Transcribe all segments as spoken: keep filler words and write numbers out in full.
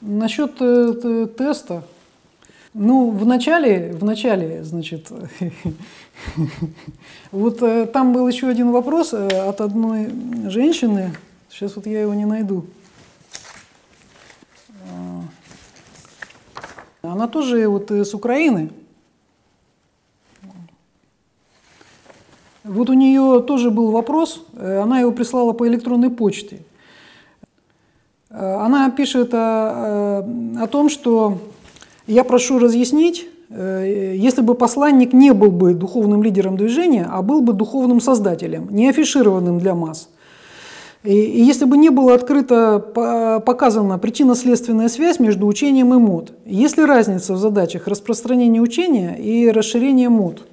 Насчет э, теста. Ну, в начале, в начале, значит, вот э, там был еще один вопрос э, от одной женщины. Сейчас вот я его не найду. Она тоже вот с Украины. Вот у нее тоже был вопрос, она его прислала по электронной почте. Она пишет о, о том, что я прошу разъяснить, если бы посланник не был бы духовным лидером движения, а был бы духовным создателем, не афишированным для масс. И, и если бы не была открыто показана причинно-следственная связь между учением и мод, есть ли разница в задачах распространения учения и расширения мод?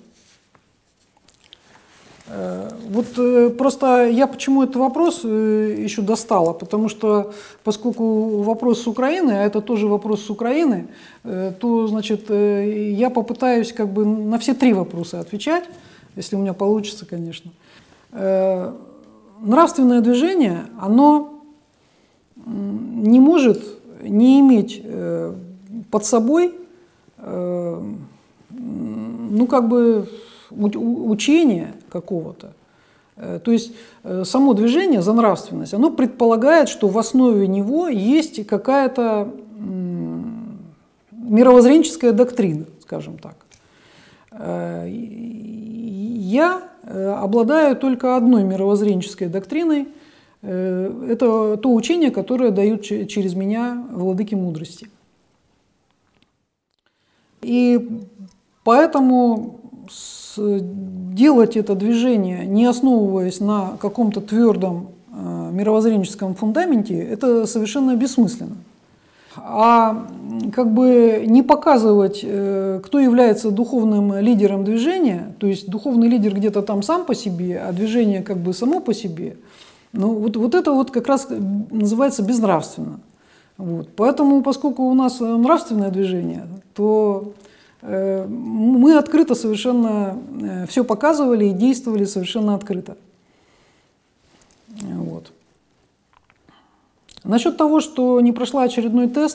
Вот просто я почему этот вопрос еще достала, потому что поскольку вопрос с Украины, а это тоже вопрос с Украины, то, значит, я попытаюсь как бы на все три вопроса отвечать, если у меня получится, конечно. Нравственное движение, оно не может не иметь под собой, ну, как бы, учения какого-то. То есть само движение за нравственность, оно предполагает, что в основе него есть какая-то мировоззренческая доктрина, скажем так. Я обладаю только одной мировоззренческой доктриной. Это то учение, которое дают через меня владыки мудрости. И поэтому делать это движение, не основываясь на каком-то твердом э, мировоззренческом фундаменте, это совершенно бессмысленно. А как бы не показывать, э, кто является духовным лидером движения, то есть духовный лидер где-то там сам по себе, а движение как бы само по себе, ну, вот, вот это вот как раз называется безнравственно. Вот. Поэтому, поскольку у нас нравственное движение, то мы открыто совершенно все показывали и действовали совершенно открыто. Вот. Насчет того, что не прошла очередной тест,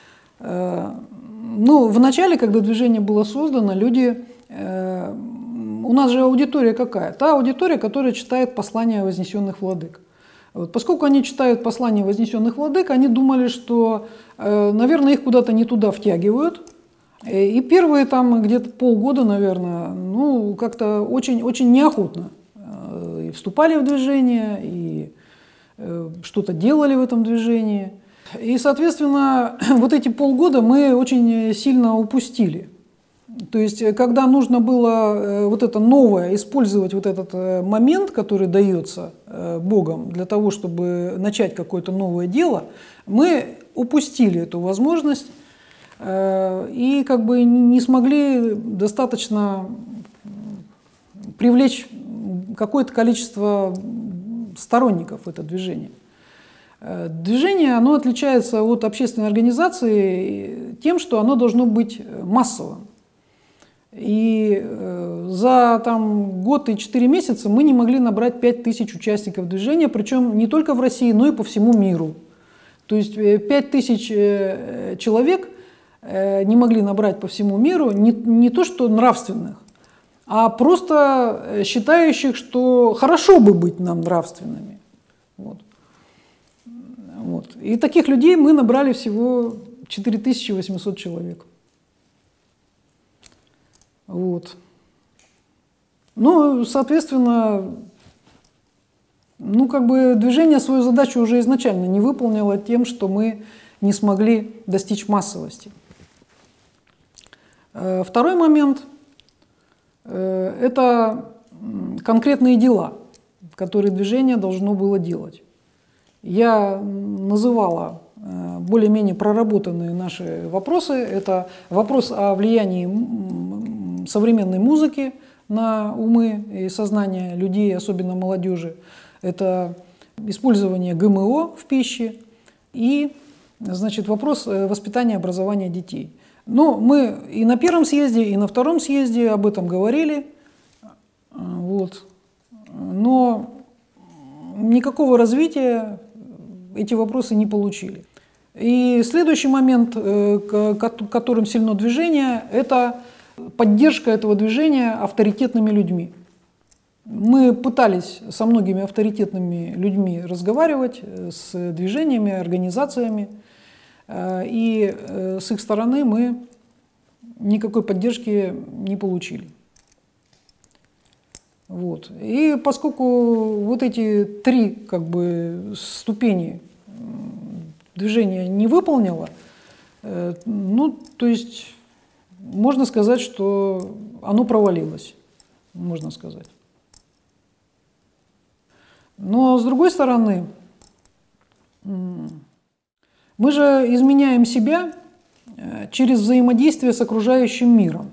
ну, в начале, когда движение было создано, люди, у нас же аудитория какая? Та аудитория, которая читает послания вознесенных владык. Вот. Поскольку они читают послания вознесенных владык, они думали, что, наверное, их куда-то не туда втягивают. И первые там где-то полгода, наверное, ну, как-то очень, очень неохотно и вступали в движение, и что-то делали в этом движении. И, соответственно, вот эти полгода мы очень сильно упустили. То есть, когда нужно было вот это новое, использовать вот этот момент, который дается Богом для того, чтобы начать какое-то новое дело, мы упустили эту возможность. И как бы не смогли достаточно привлечь какое-то количество сторонников в это движение. Движение, оно отличается от общественной организации тем, что оно должно быть массовым. И за там, год и четыре месяца мы не могли набрать пять тысяч участников движения, причем не только в России, но и по всему миру. То есть пять тысяч человек не могли набрать по всему миру, не, не то что нравственных, а просто считающих, что хорошо бы быть нам нравственными. Вот. Вот. И таких людей мы набрали всего четыре тысячи восемьсот человек. Вот. Ну, соответственно, ну, как бы движение свою задачу уже изначально не выполнило тем, что мы не смогли достичь массовости. Второй момент – это конкретные дела, которые движение должно было делать. Я называла более-менее проработанные наши вопросы. Это вопрос о влиянии современной музыки на умы и сознание людей, особенно молодежи. Это использование ГМО в пище и, значит, вопрос воспитания и образования детей. Но мы и на первом съезде, и на втором съезде об этом говорили, вот. Но никакого развития эти вопросы не получили. И следующий момент, которым сильно движение, это поддержка этого движения авторитетными людьми. Мы пытались со многими авторитетными людьми разговаривать, с движениями, организациями, и с их стороны мы никакой поддержки не получили. Вот. И поскольку вот эти три как бы ступени движение не выполнило, ну, то есть можно сказать, что оно провалилось, можно сказать. Но с другой стороны, мы же изменяем себя через взаимодействие с окружающим миром.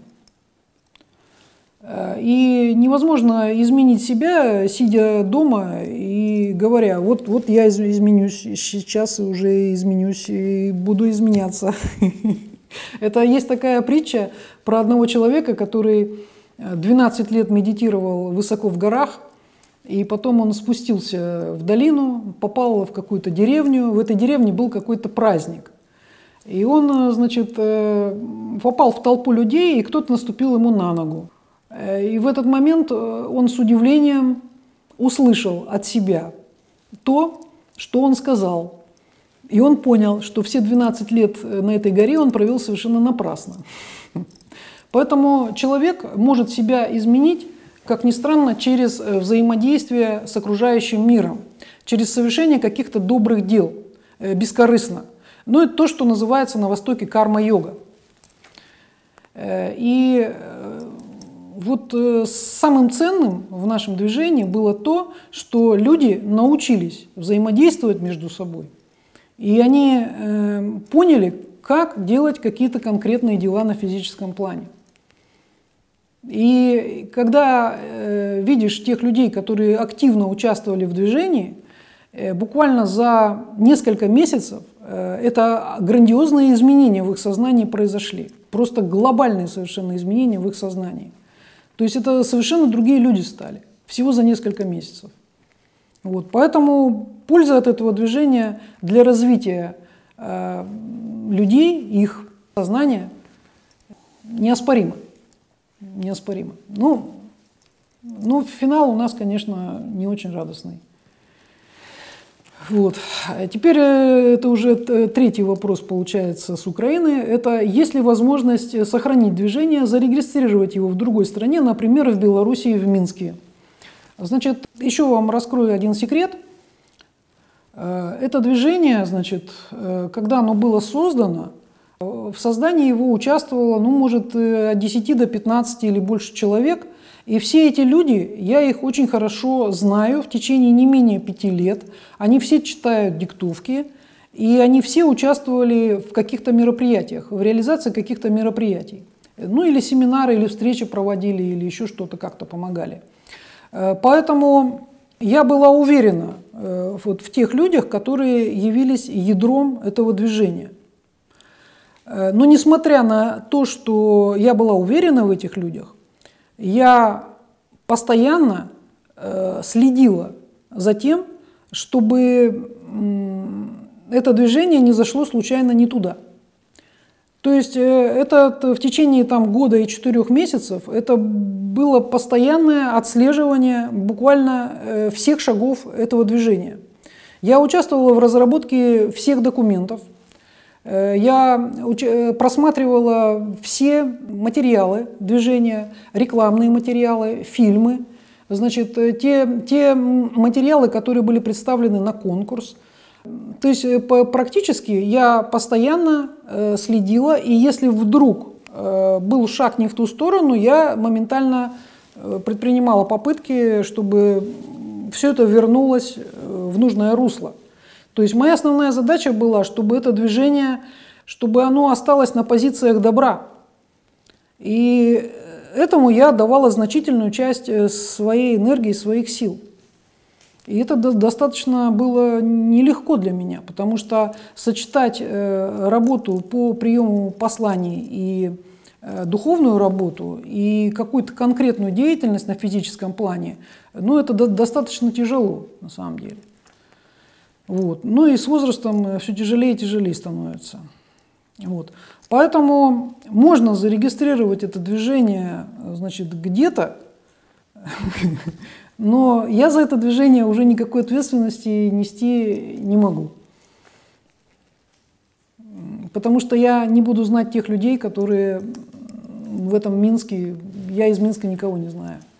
И невозможно изменить себя, сидя дома и говоря, вот, вот я изменюсь, сейчас уже изменюсь и буду изменяться. Это есть такая притча про одного человека, который двенадцать лет медитировал высоко в горах, и потом он спустился в долину, попал в какую-то деревню, в этой деревне был какой-то праздник. И он, значит, попал в толпу людей, и кто-то наступил ему на ногу. И в этот момент он с удивлением услышал от себя то, что он сказал. И он понял, что все двенадцать лет на этой горе он провел совершенно напрасно. Поэтому человек может себя изменить, как ни странно, через взаимодействие с окружающим миром, через совершение каких-то добрых дел, бескорыстно. Ну, это то, что называется на Востоке карма-йога. И вот самым ценным в нашем движении было то, что люди научились взаимодействовать между собой. И они поняли, как делать какие-то конкретные дела на физическом плане. И когда видишь тех людей, которые активно участвовали в движении, буквально за несколько месяцев это грандиозные изменения в их сознании произошли. Просто глобальные совершенно изменения в их сознании. То есть это совершенно другие люди стали, всего за несколько месяцев. Вот. Поэтому польза от этого движения для развития э, людей, их сознания неоспорима. Неоспорима. Ну, ну, финал у нас, конечно, не очень радостный. Вот. Теперь это уже третий вопрос получается с Украины. Это есть ли возможность сохранить движение, зарегистрировать его в другой стране, например, в Белоруссии, в Минске? Значит, еще вам раскрою один секрет. Это движение, значит, когда оно было создано, в создании его участвовало, ну, может, от десяти до пятнадцати или больше человек. И все эти люди, я их очень хорошо знаю в течение не менее пяти лет. Они все читают диктовки, и они все участвовали в каких-то мероприятиях, в реализации каких-то мероприятий. Ну, или семинары, или встречи проводили, или еще что-то как-то помогали. Поэтому я была уверена вот в тех людях, которые явились ядром этого движения. Но несмотря на то, что я была уверена в этих людях, я постоянно э, следила за тем, чтобы э, это движение не зашло случайно не туда. То есть э, это в течение там, года и четырех месяцев это было постоянное отслеживание буквально э, всех шагов этого движения. Я участвовала в разработке всех документов. Я просматривала все материалы движения, рекламные материалы, фильмы, значит, те, те материалы, которые были представлены на конкурс. То есть практически я постоянно следила, и если вдруг был шаг не в ту сторону, я моментально предпринимала попытки, чтобы все это вернулось в нужное русло. То есть моя основная задача была, чтобы это движение, чтобы оно осталось на позициях добра. И этому я давала значительную часть своей энергии, своих сил. И это достаточно было нелегко для меня, потому что сочетать работу по приему посланий и духовную работу, и какую-то конкретную деятельность на физическом плане, ну, это достаточно тяжело на самом деле. Вот. Ну и с возрастом все тяжелее и тяжелее становится. Вот. Поэтому можно зарегистрировать это движение, значит, где-то, но я за это движение уже никакой ответственности нести не могу. Потому что я не буду знать тех людей, которые в этом Минске, я из Минска никого не знаю.